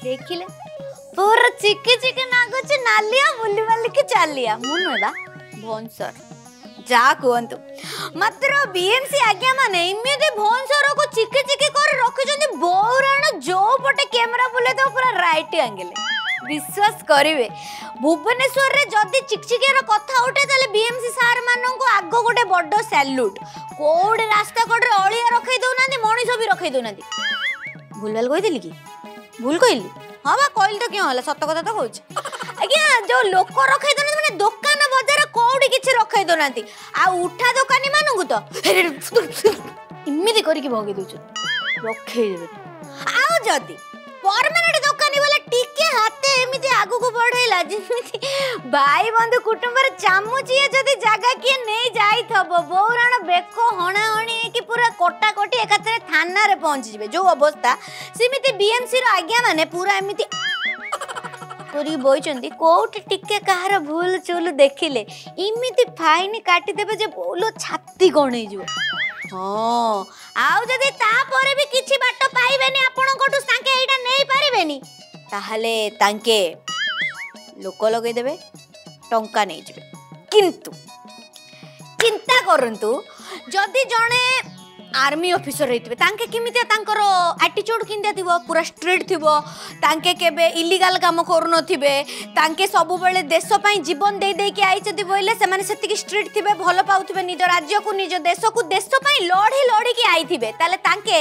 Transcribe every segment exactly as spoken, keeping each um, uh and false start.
देखिले पूरा चिके चिके नागुच नालिया बुली वाली के चालिया मुनुदा भोंसर जा कहतु मात्र बीएमसी आज्ञा माने इमिति भोंसर को चिके चिके कर रखि जंदी बौराण जो पटे कैमरा बुले तो पूरा राइट एंगल विश्वास करिवे भुवनेश्वर रे जदी चिकचिकेर कथा उठे ताले बीएमसी सार मानन को आगो गोटे बड्डो सैल्यूट कोड रास्ता कोड रे अळिया रखै दउनांदी मणिस भी रखै दउनांदी भूलवाल कहि देली की भूल कहिली हां बा कहिल तो क्यों होला सत्य कथा तो कहूछ आज्ञा जो लोक रखै दउनांदी माने दुकान बाजार कोडी किछि रखै दउनांदी आ उठा दुकानी मानन को तो इमिति करी की भगे दउछ रखै देबे आउ जदी परमानेंट दुकानी वाला टिके हाथे एमिति आगु को बढ़ैला जेमिति भाई बंधु कुटुंब रे चामुचिए जदी जागा के नै जाई थबो बौराण बेको हणा हणी कि पूरा कोटा कोटी एकातरे थाना रे पहुंच जिवे जो अवस्था सेमिति बीएमसी रो आज्ञा माने पूरा एमिति पूरी बोइचंदी कोट टिके कहार भूल चूल देखिले इमिति फाइन काटी देबे जे बोलो छाती गणै जो हां आउ जदी ता परे भी किछि बाट पाइबेनी आपण कोटु सांके एटा नै पारिबेनी ताहले तांके लोक लगे देबे टंका नै जिवे किंतु चिंता करंतु जदी जणे आर्मी ऑफिसर रहितबे तांके किमितिया तांकर एटीट्यूड किंदिया थिबो पूरा स्ट्रेट थिबो तांके केबे इलीगल काम करू नथिबे तांके सब बेले देश पई जीवन दे दे के आइचति बोइले से माने सेति की स्ट्रेट थिबे भलो पाउथिबे निज राज्य को निज देश को देश पई लड़ी लड़ी के आइथिबे ताले तांके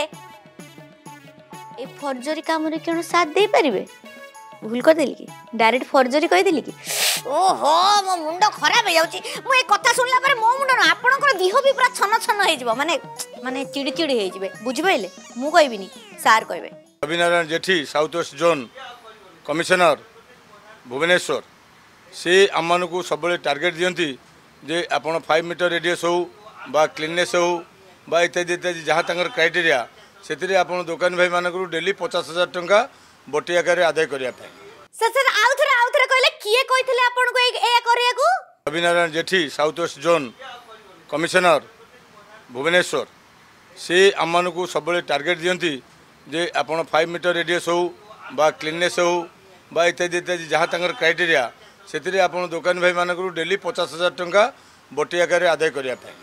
ए फर्जरी काम रे केनो साथ दे परिबे भूल कर देली की डायरेक्ट फर्जरी कहि देली की ओहो मो मुंडो खराब हो जाउची मु ए कथा सुनला पर मो मुंडो न आपनकर दिह भी पूरा छन छन हे जिवो माने माने चिड़ी चिड़ी हे जिवे बुझबैले मु कहबिनी सार कहबे Abhinarayan Jethi south west zone commissioner Bhubaneswar से आम को सब टार्गेट दियंती जे आपण फाइव मीटर रेडियस हो बा क्लीननेस हो बा इत्यादि इत्यादि जहाँ तंगर क्राइटेरिया से आपण दुकान भाई मानक डेली पचास हजार टंका बटी आकार आदाय करिया पे सर सर आउ थरा आउ थरा कहले किए कहितले आपण को ए करिया को Abhinarayan Jethi south west zone commissioner Bhubaneswar से आम को सब टार्गेट दियंती जे आपण फाइव मीटर रेडियस हो बा क्लीननेस हो बा इत्यादि इत्यादि जहाँ तंगर क्राइटेरिया से आपण दुकान भाई मानक डेली पचास हजार टंका बटी आकार आदाय करिया पे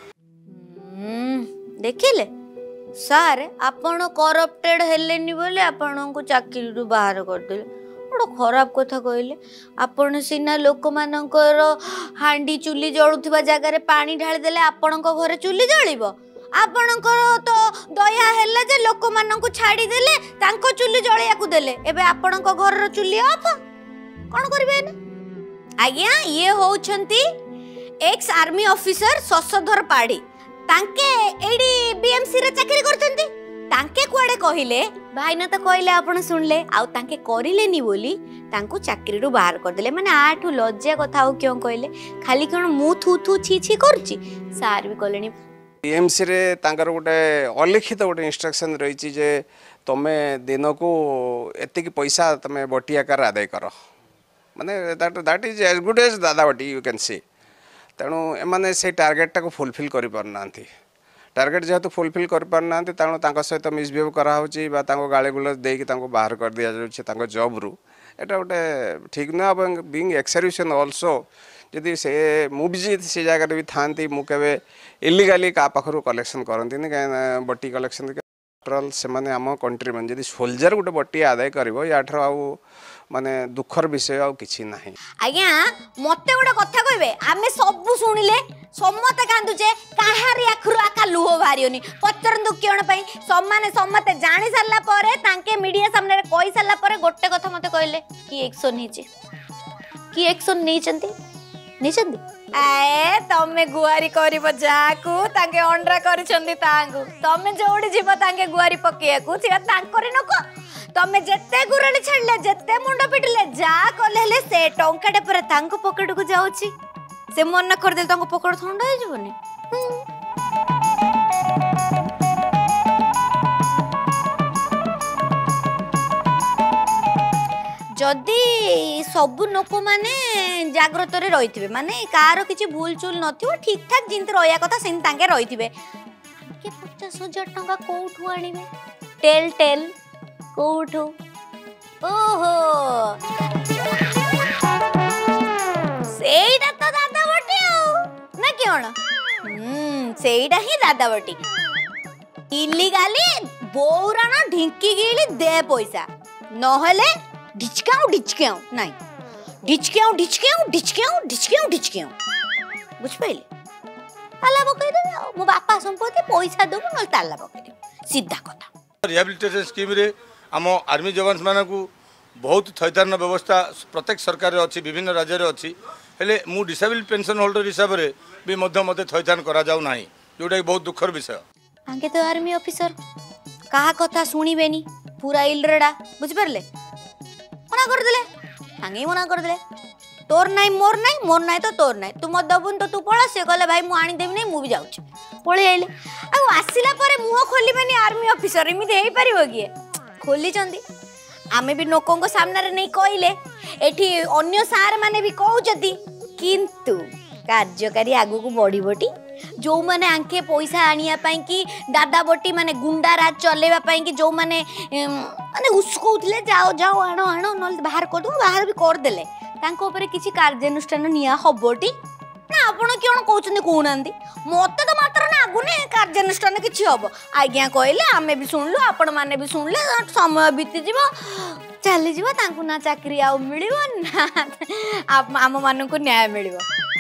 देखिले सर आपण करप्टेड हेलेनी बोले आपण को चाकरी रु बाहर कर देले बड़ खराब कथा कहले आपण सिना लोक मानकर हांडी चुली जळुथिबा जगह रे पानी ढाली देले आपण को घरे चुली जळिबो आपण को तो दया हेला जे लोक मानन को छाडी देले तांको चुली जळिया को देले एबे आपण को घर रो चुली ऑफ कोन करबे न आज्ञा ये होउछंती ex army officer Shashadhar Padi तांके एडी बीएमसी रे चाकरी करतंती तांके कुआडे कहिले भाई न तो कहले आपण सुनले आउ तांके करिलेनी बोली तांको चाकरी रु बाहर कर देले माने आठु लज्जा कथा हो क्यों कहले खाली कोन मु थू थू छी छी करची सार भी कहलेनी बीएमसी रे तांकर गोटे अलिखित गोटे इंस्ट्रक्शन रही जे तमे दिन को एति की पैसा तमे बटी आकार आदाय कर माने that that is as good as दादा बटी यू कैन सी तेणु एमाने से टार्गेट टाको फुलफिल करि पारना टार्गेट जेहेतु फुलफिल कर पारना तेणु तांको सहित मिसबिहेव कराउची बा तांको गाली गुलज देकी तांको बाहर कर दिया जाउची तांको जॉब रु एटा गोटे ठीक न अब बीइंग एक्सर्विशन आल्सो जदि से मुभी से जगह भी थांती मु केबे इलीगली का पाखरु कलेक्शन करंती न बटी कलेक्शन से माने आम कंट्री मन जदि सोल्जर गोटे बटी आदाय करबो याठर आउ माने दुखर विषय आ किछि नाही आज्ञा मते गोटे कथा कहबे आमे सब सुनिले सम्मते कांदुचे काहारी आखरु आका लुह भारियोनी पचरंदु केण पई सम्माने सम्मते जानि सरला परे तांके मीडिया सामने रे कहि सरला परे गोटे कथा मते कहले की एक्शन नीचे की एक्शन नीचंती नीचंती ए तमे गुआरी करिबो जाकू तांके अंडरा करिसंदी तांगु तमे जोडी जीव तांके गुआरी पकेयाकू से तांकरे नको तमे जत्ते गुरली छडले जत्ते मुंडो पिटले जा कलेले से टंकाटे पर तांको पकेट को जाउची से मन कर देल तांको पकड़ ठंडा हो जबनी जदि सब लोक माने जागृत रे रहिथिबे माने कार किछि भूल चूल नथिबो ठीक ठाक जिंत रहया कथा सिन तांके रहिथिबे के पचास हजार टंका कोठु आनिबे टेल टेल कोठु ओहो ସେଇଟା ତ ଦାଦା ବଟି ଆଉ ନା କ'ଣ ହୁଁ ସେଇଟା ହିଁ ଦାଦା ବଟି ଇଲିଗାଲି ବଉରାଣ ଢିଙ୍କି ଗିଳି ଦେ ପଇସା ନହେଲେ ଢିଚକାଉ ଢିଚକାଉ ନାଇଁ ଢିଚକାଉ ଢିଚକାଉ ଢିଚକାଉ ଢିଚକାଉ ଢିଚକାଉ ବୁଝିପାରିଲେ ତାଲା ପକେଇଦେବେ ଆଉ ମୋ ବାପା ସମ୍ପତ୍ତି ପଇସା ଦେବୁ ନହେଲେ ତାଲା ପକେଇଦେବେ ସିଧା କଥା रिहाबिलिटेशन स्कीम रे आम आर्मी जवान मानक बहुत थैथान व्यवस्था प्रत्येक सरकार अच्छी विभिन्न राज्य अच्छी हेले मु डिसेबल पेंशन होल्डर हिसाब से भी मध्य मते थैथान करा जाऊ नाही जोटा कि बहुत दुखर विषय आगे तो आर्मी ऑफिसर कहा कथा शुणिबेनी पूरा इलरेडा बुझ परले मना कर देले आगे मना कर देले तोर नाई मोर नाई मोर नाई तो तोर नाई तू मत दबुन तो तू पळा से कहले भाई मु आनी देबी नै मु भी जाउछ पळे आइले आ आसिला परे मुह खोलिबेनी आर्मी ऑफिसर इमिते हेई परिबो की खोली चंदी आमे भी लोकों को सामने रे नै कइले एठी अन्य सार माने भी कहउचती किंतु कार्यकारी आगु को बड़ी बटी जो माने आंके पैसा आनिया पाई कि दादा बटी माने गुंडा राज चलेबा पाई कि जो माने माने उसकोउतले जाओ जाओ आनो आनो नल बाहर कर दो बाहर भी कर देले तांको ऊपर किछि कार्यानुष्ठान निया हबोटी ना आपण कोन कहउछन कोउनांदी मते तो मात्र ना आगुने कार्यानुष्ठान किछि हबो आज्ञा कहले आमे भी सुनलु आपण माने भी सुनले समय बीती जीवो चली जीवो तांको ना चाकरी आ मिलिबो ना आम मानन को न्याय मिलिबो